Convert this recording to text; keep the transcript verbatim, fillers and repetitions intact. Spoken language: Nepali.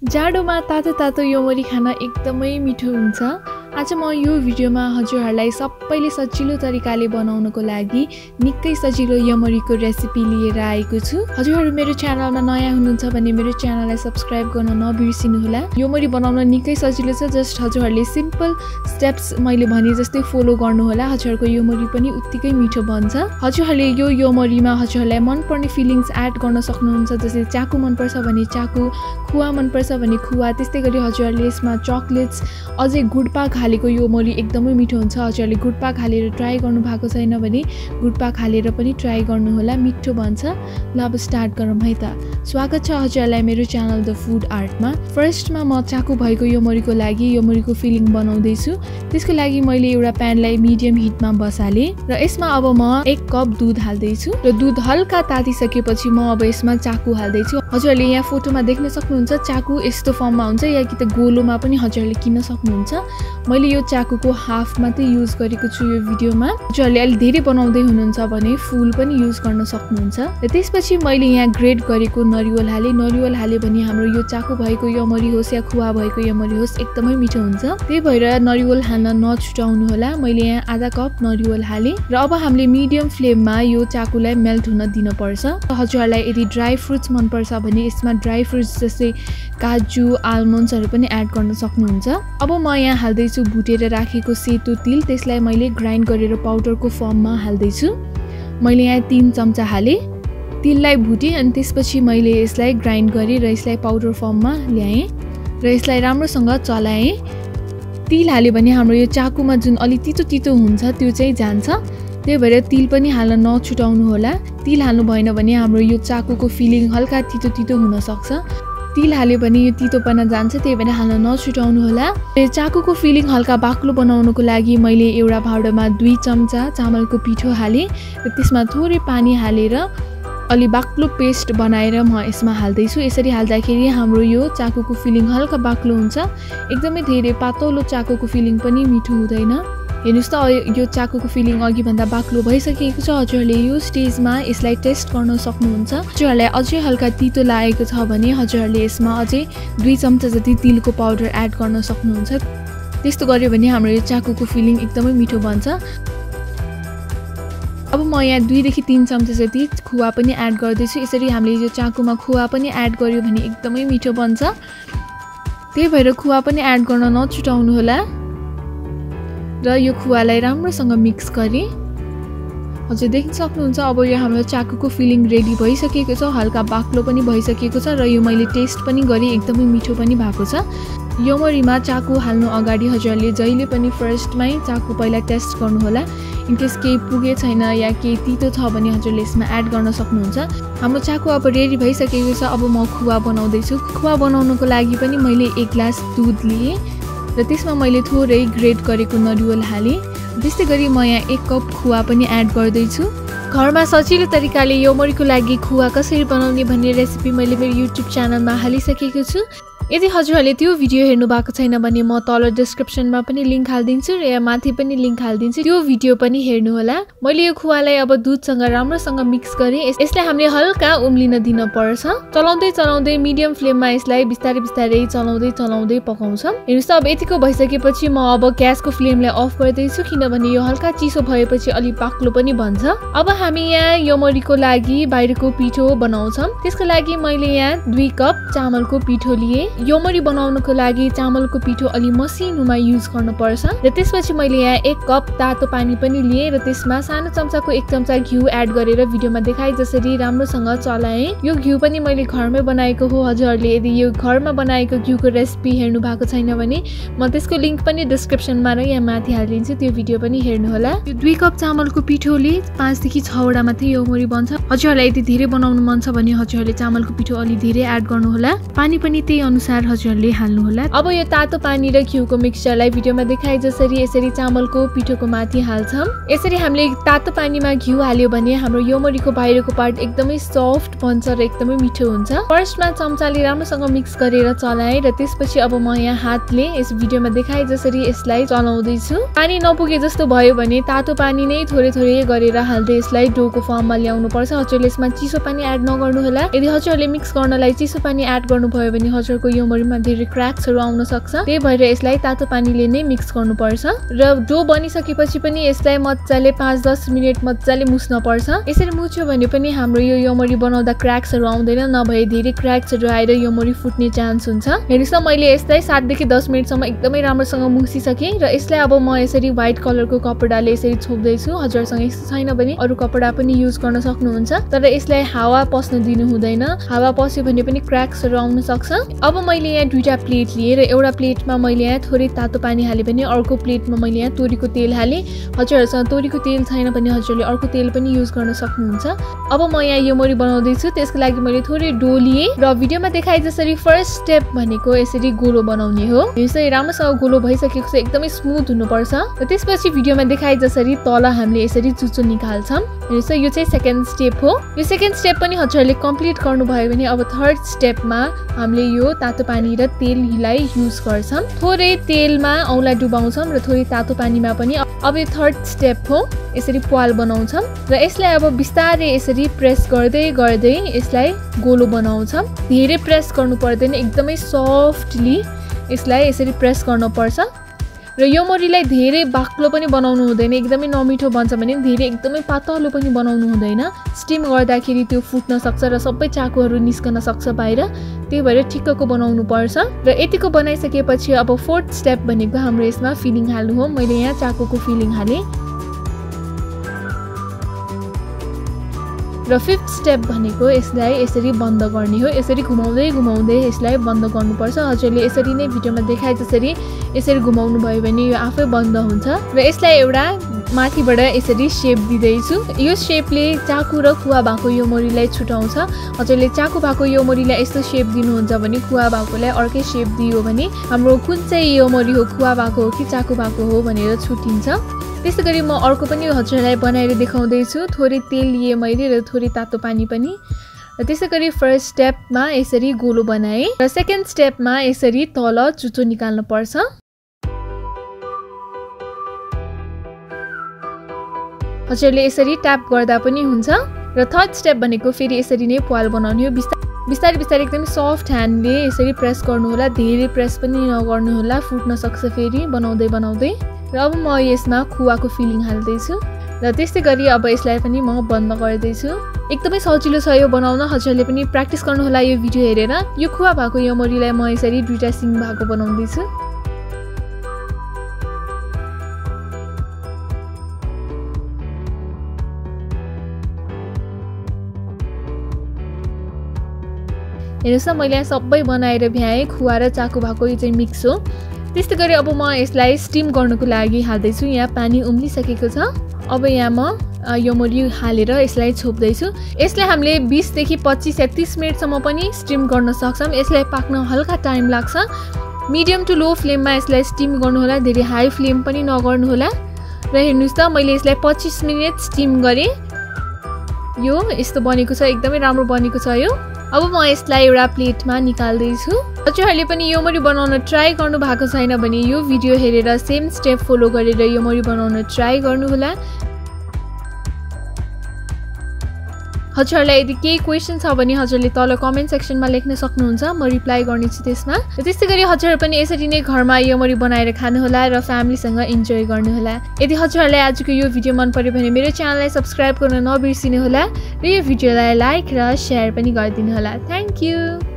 जाडोमा तातो तातो योमरी खान एकदमै मिठो हुन्छ। आज म यो भिडियोमा हजुरहरूलाई सबैले सजिलो तरिकाले बनाउनको लागि निकै सजिलो योमरीको रेसिपी लिएर आएको छु। हजुरहरू मेरो च्यानलमा नयाँ हुनुहुन्छ भने मेरो च्यानललाई सब्स्क्राइब गर्न नबिर्सिनु होला। योमरी बनाउन निकै सजिलो छ, जस्ट हजुरहरूले सिम्पल स्टेप्स मैले भने जस्तै फलो गर्नु होला। हजुरहरूको योमरी पनि उत्तिकै मिठो बन्छ। हजुरहरूले यो योमरीमा हजुरहरूलाई मनपर्ने फिलिङ्स एड गर्न सक्नुहुन्छ, जस्तै चाकु मनपर्छ भने चाकु, खुवा मनपर्छ भने खुवा। त्यस्तै गरी हजुरहरूले यसमा चकलेट्स अझै गुडपाक हालेको योमरी एकदमै मिठो हुन्छ। हजुरहरूले गुडपाक हालेर ट्राई गर्नु भएको छैन भने गुडपाक हालेर पनि ट्राई गर्नु होला, मिठो बन्छ। ल अब स्टार्ट गरौँ है त। स्वागत छ हजुरहरूलाई मेरो च्यानल द फुड आर्टमा। फर्स्टमा म चाकु भएको योमरीको लागि योमरीको फिलिङ बनाउँदैछु। त्यसको लागि मैले एउटा प्यानलाई मिडियम हिटमा बसालेँ र यसमा अब म एक कप दुध हाल्दैछु र दुध हल्का तातिसकेपछि म अब यसमा चाकु हाल्दैछु। हजुरहरूले यहाँ फोटोमा देख्न सक्नुहुन्छ चाकु यस्तो फर्ममा हुन्छ, या कि त गोलोमा पनि हजुरहरूले किन्न सक्नुहुन्छ। मैले यो चाकुको हाफ मात्रै युज गरेको छु यो भिडियोमा। हजुरहरूले अलि धेरै बनाउँदै हुनुहुन्छ भने फुल पनि युज गर्न सक्नुहुन्छ। र त्यसपछि मैले यहाँ ग्रेट गरेको नरिवल हालेँ। नरिवल हालेँ भने हाम्रो यो चाकु भएको योमरी होस् या खुवा भएको योमरी होस् एकदमै मिठो हुन्छ। त्यही भएर नरिवल हाल्न नछुटाउनु होला। मैले यहाँ आधा कप नरिवल हालेँ र अब हामीले मिडियम फ्लेममा यो चाकुलाई मेल्ट हुन दिनुपर्छ। हजुरहरूलाई यदि ड्राई फ्रुट्स मनपर्छ भने यसमा ड्राई फ्रुट्स जस्तै काजु, आलमन्ड्सहरू पनि एड गर्न सक्नुहुन्छ। अब म यहाँ हाल्दैछु भुटेर राखेको सेतो तिल। त्यसलाई मैले ग्राइन्ड गरेर पाउडरको फर्ममा हाल्दैछु। मैले यहाँ तीन चम्चा हालेँ। तिललाई भुटेँ अनि त्यसपछि मैले यसलाई ग्राइन्ड गरेँ र यसलाई पाउडर फर्ममा ल्याएँ र यसलाई राम्रोसँग चलाएँ। तिल हाल्यो भने हाम्रो यो चाकुमा जुन अलि तितो तितो हुन्छ त्यो चाहिँ जान्छ। त्यही भएर तिल पनि हाल्न नछुटाउनु होला। तिल हाल्नु भएन भने हाम्रो यो चाकुको फिलिङ हल्का तितो तितो हुनसक्छ। तिल हाल्यो भने यो तितोपना जान्छ, त्यही भएर हाल्न नछुटाउनु होला। चाकुको फिलिङ हल्का बाक्लो बनाउनको लागि मैले एउटा भाँडोमा दुई चम्चा चामलको पिठो हालेँ र त्यसमा थोरै पानी हालेर अलि बाक्लो पेस्ट बनाएर म यसमा हाल्दैछु। यसरी हाल्दाखेरि हाम्रो यो चाकुको फिलिङ हल्का बाक्लो हुन्छ। एकदमै धेरै पातलो चाकुको फिलिङ पनि मिठो हुँदैन। हेर्नुहोस् त यो चाकुको फिलिङ अघिभन्दा बाक्लो भइसकेको छ। हजुरहरूले यो स्टेजमा यसलाई टेस्ट गर्न सक्नुहुन्छ। हजुरहरूलाई अझै हल्का तितो लागेको छ भने हजुरहरूले यसमा अझै दुई चम्चा जति तिलको पाउडर एड गर्न सक्नुहुन्छ। त्यस्तो गर्यो भने हाम्रो यो चाकुको फिलिङ एकदमै मिठो बन्छ। अब म यहाँ दुईदेखि तिन चम्चा जति खुवा पनि एड गर्दैछु। यसरी हामीले यो चाकुमा खुवा पनि एड गर्यो भने एकदमै मिठो बन्छ। त्यही भएर खुवा पनि एड गर्न नछुटाउनु होला र यो खुवालाई राम्रोसँग मिक्स गरेँ। हजुर देख्न सक्नुहुन्छ अब यो हाम्रो चाकुको फिलिङ रेडी भइसकेको छ। हल्का बाक्लो पनि भइसकेको छ र यो मैले टेस्ट पनि गरेँ, एकदमै मिठो पनि भएको छ। योमरीमा चाकु हाल्नु अगाडि हजुरहरूले जहिले पनि फर्स्टमै चाकु पहिला टेस्ट गर्नुहोला। इनकेस केही पुगे छैन या केही तितो छ भने हजुरले यसमा एड गर्न सक्नुहुन्छ। हाम्रो चाकु अब रेडी भइसकेको छ। अब म खुवा बनाउँदैछु। खुवा बनाउनको लागि पनि मैले एक ग्लास दुध लिएँ र त्यसमा मैले थोरै ग्रेट गरेको नरिवल हालेँ। त्यस्तै गरी म यहाँ एक कप खुवा पनि एड गर्दैछु। घरमा सजिलो तरिकाले योमरीको लागि खुवा कसरी बनाउने भन्ने रेसिपी मैले मेरो युट्युब च्यानलमा हालिसकेको छु। यदि हजुरहरूले त्यो भिडियो हेर्नु भएको छैन भने म तल डिस्क्रिप्सनमा पनि लिङ्क हालिदिन्छु र यहाँ माथि पनि लिङ्क हालिदिन्छु, त्यो भिडियो पनि हेर्नु होला। मैले यो खुवालाई अब दुधसँग राम्रोसँग मिक्स गरेँ। यसलाई हामीले हल्का उम्लिन दिन पर्छ। चलाउँदै चलाउँदै मिडियम फ्लेममा यसलाई बिस्तारै बिस्तारै चलाउँदै चलाउँदै पकाउँछौँ। हेर्नुहोस् त अब यतिको भइसकेपछि म अब ग्यासको फ्लेमलाई अफ गर्दैछु, किनभने यो हल्का चिसो भएपछि अलिक बाक्लो पनि बन्छ। अब हामी यहाँ योमरीको लागि बाहिरको पिठो बनाउँछौँ। त्यसको लागि मैले यहाँ दुई कप चामलको पिठो लिएँ। योमरी बनाउनको लागि चामलको पिठो अलि मसिनोमा युज गर्नुपर्छ। र त्यसपछि मैले यहाँ एक कप तातो पानी पनि लिएँ र त्यसमा सानो चम्चाको एक चम्चा घिउ एड गरेर भिडियोमा देखाए जसरी राम्रोसँग चलाएँ। यो घिउ पनि मैले घरमै बनाएको हो। हजुरहरूले यदि यो घरमा बनाएको घिउको रेसिपी हेर्नु भएको छैन भने म त्यसको लिङ्क पनि डिस्क्रिप्सनमा र यहाँ माथि हालिदिन्छु, त्यो भिडियो पनि हेर्नु होला। यो दुई कप चामलको पिठोले पाँचदेखि छवटा मात्रै योमरी बन्छ। हजुरहरूलाई यदि धेरै बनाउनु मन छ भने हजुरहरूले चामलको पिठो अलि धेरै एड गर्नुहोला। पानी पनि त्यही अनुसार हजुरहरूले हाल्नु होला। अब यो तातो पानी र घिउको मिक्सचरलाई भिडियोमा देखाए जसरी यसरी चामलको पिठोको माथि हाल्छौँ। यसरी हामीले तातो पानीमा घिउ हाल्यो भने हाम्रो योमरीको बाहिरको पार्ट एकदमै सफ्ट बन्छ र एकदमै मिठो हुन्छ। फर्स्टमा चम्चाले राम्रोसँग मिक्स गरेर चलाएँ र त्यसपछि अब म यहाँ हातले यस भिडियोमा देखाए जसरी यसलाई चलाउँदैछु। पानी नपुगे जस्तो भयो भने तातो पानी नै थोरै थोरै गरेर हाल्दै यसलाई डोको फर्ममा ल्याउनु पर्छ। हजुरले यसमा चिसो पानी एड नगर्नु होला। यदि हजुरहरूले मिक्स गर्नलाई चिसो पानी एड गर्नुभयो भने हजुरको योमरीमा धेरै क्र्याक्सहरु आउन सक्छ। त्यही भएर यसलाई तातो पानीले नै मिक्स गर्नुपर्छ र डो बनिसकेपछि पनि यसलाई मज्जाले पाँच दस मिनेट मज्जाले मुस्न पर्छ। यसरी मुछ्यो भने पनि हाम्रो यो योमरी बनाउँदा क्र्याक्सहरु आउँदैन, नभए धेरै क्र्याक्सहरु आएर योमरी फुट्ने चान्स हुन्छ। हेर्नुस् त मैले यसलाई सात देखि दस मिनेटसम्म एकदमै राम्रोसँग मुसिसके र यसलाई अब म यसरी व्हाइट कलरको कपडाले यसरी छोप्दै छु। हजुरसँग यस्तो छैन भने अरु कपडा पनि युज गर्न सक्नुहुन्छ, तर यसलाई हावा पस्न दिनु हुँदैन। हावा पस्यो भने पनि क्र्याक्सहरु आउन सक्छ। अब मैले यहाँ दुईटा प्लेट लिए र एउटा प्लेटमा मैले यहाँ थोरै तातो पानी हाले भने अर्को प्लेटमा मैले यहाँ तोरीको तेल हाले। हजुरहरुसँग तोरीको तेल छैन भने हजुरले अर्को तेल पनि युज गर्न सक्नुहुन्छ। अब म यहाँ योमरी बनाउँदै छु, त्यसको लागि मैले थोरै डो लिए र भिडियोमा देखाए जसरी फर्स्ट स्टेप भनेको यसरी गोलो बनाउने हो। यसरी राम्रोसँग गोलो भइसकेको छ, एकदमै स्मुथ हुनुपर्छ र त्यसपछि भिडियोमा देखाए जसरी तल हामीले यसरी चुचो निकाल्छौं। हेर्नुस् यो चाहिँ सेकेन्ड स्टेप हो। यो सेकेन्ड स्टेप पनि हजुरले कम्प्लिट गर्नुभयो भने अब थर्ड स्टेपमा हामीले यो तातो पानी र तेललाई युज गर्छौं। थोरै तेलमा औँला डुबाउँछौं र थोरै तातो पानीमा पनि। अब यो थर्ड स्टेप हो, यसरी प्वाल बनाउँछौं र यसलाई अब बिस्तारै यसरी प्रेस गर्दै गर्दै यसलाई गोलो बनाउँछौं। धेरै प्रेस गर्नु पर्दैन, एकदमै सफ्टली यसलाई यसरी प्रेस गर्न पर्छ र योमरीलाई धेरै बाक्लो पनि बनाउनु हुँदैन, एकदमै नमिठो बन्छ भने धेरै एकदमै पातलो पनि बनाउनु हुँदैन। स्टिम गर्दाखेरि त्यो फुट्न सक्छ र सबै चाकुहरू निस्कन सक्छ बाहिर, त्यही भएर ठिक्कको बनाउनु पर्छ। र यतिको बनाइसकेपछि अब फोर्थ स्टेप भनेको हाम्रो यसमा फिलिङ हाल्नु हो। मैले यहाँ चाकुको फिलिङ हाले र फिफ्थ स्टेप भनेको यसलाई यसरी बन्द गर्ने हो। यसरी घुमाउँदै घुमाउँदै यसलाई बन्द गर्नुपर्छ। हजुरले यसरी नै भिडियोमा देखाए जसरी यसरी घुमाउनु भयो भने यो आफै बन्द हुन्छ र यसलाई एउटा माथिबाट यसरी शेप दिदैछु। यो शेपले चाकु र खुवा भएको योमरीलाई छुटाउँछ। हजुरले चाकु भएको योमरीलाई यस्तो शेप दिनुहुन्छ भने खुवा भएकोलाई अर्कै शेप दियो भने हाम्रो कुन चाहिँ योमरी हो, खुवा भएको हो कि चाकु भएको हो भनेर छुटिन्छ। त्यसै गरी म अर्को पनि हजुरलाई बनाएर देखाउँदै छु। थोरै तेल लिए मैले र थोरै तातो पानी पनि। र त्यसै गरी फर्स्ट स्टेपमा यसरी गोलो बनाए र सेकेन्ड स्टेपमा यसरी तल चुचो निकाल्न पर्छ। हजुरले यसरी ट्याप गर्दा पनि हुन्छ। र थर्ड स्टेप भनेको फेरि यसरी नै प्वाल बनाउने हो। बिस्तारै बिस्तारै एकदमै सफ्ट ह्यान्डले यसरी प्रेस गर्नु होला, धेरै प्रेस पनि नगर्नु होला, फुट्न सक्छ फेरि बनाउँदै बनाउँदै। र अब म यसमा खुवाको फिलिङ हाल्दैछु र त्यस्तै गरी अब यसलाई पनि म बन्द गर्दैछु। एकदमै सजिलो छ यो बनाउन। हजुरले पनि प्र्याक्टिस गर्नु होला यो भिडियो हेरेर। यो खुवा भएको योमरीलाई म यसरी दुईटा सिङ भएको बनाउँदैछु। हेर्नुस् त मैले यहाँ सबै बनाएर भ्याएँ। खुवा र चाकु भएको यो चाहिँ मिक्स हो। त्यस्तै गरी अब म यसलाई स्टिम गर्नको लागि हाल्दैछु। यहाँ पानी उम्लिसकेको छ। अब यहाँ म योमरी हालेर यसलाई छोप्दैछु। यसलाई हामीले बीस देखि पच्चीस या तीस मिनेटसम्म पनि स्टिम गर्न सक्छौं। यसलाई पाक्न हल्का टाइम लाग्छ। मिडियम टु लो फ्लेममा यसलाई स्टिम गर्नु होला, धेरै हाई फ्लेम पनि नगर्नु होला। र हेर्नुस् त मैले यसलाई पच्चीस मिनेट स्टिम गरेँ। यो यस्तो बनेको छ, एकदमै राम्रो बनेको छ यो। अब म यसलाई एउटा प्लेटमा निकाल्दैछु। हजुरहरूले पनि योमरी बनाउन ट्राई गर्नु भएको छैन भने यो भिडियो हेरेर सेम स्टेप फलो गरेर योमरी बनाउन ट्राई गर्नुहोला। हजुरहरूलाई यदि केही क्वेसन छ भने हजुरले तल कमेन्ट सेक्सनमा लेख्न सक्नुहुन्छ, म रिप्लाई गर्नेछु त्यसमा। र त्यस्तै गरी हजुरहरू पनि यसरी नै घरमा योमरी बनाएर खानुहोला र फ्यामिलीसँग इन्जोय गर्नुहोला। यदि हजुरहरूलाई आजको यो भिडियो मन पर्यो भने मेरो च्यानललाई सब्स्क्राइब गर्न नबिर्सिनुहोला र यो भिडियोलाई लाइक र सेयर पनि गरिदिनुहोला। Thank you.